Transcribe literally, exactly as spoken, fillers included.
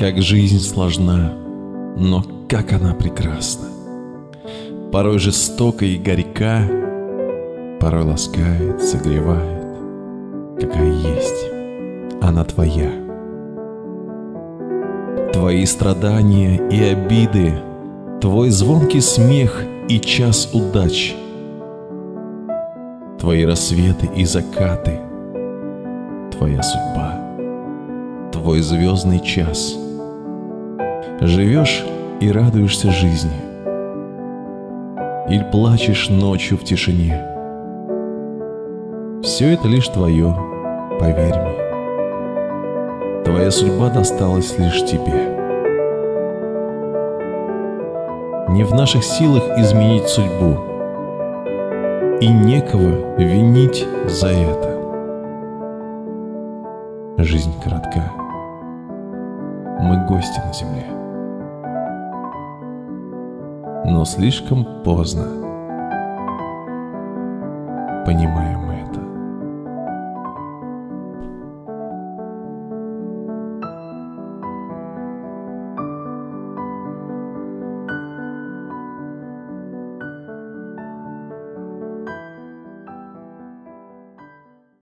Как жизнь сложна, но как она прекрасна. Порой жестока и горька, порой ласкает, согревает. Какая есть, она твоя. Твои страдания и обиды, твой звонкий смех и час удач, твои рассветы и закаты, твоя судьба, твой звездный час. Живешь и радуешься жизни, или плачешь ночью в тишине. Все это лишь твое, поверь мне. Твоя судьба досталась лишь тебе. Не в наших силах изменить судьбу, и некого винить за это. Жизнь коротка, мы гости на земле. Но слишком поздно понимать.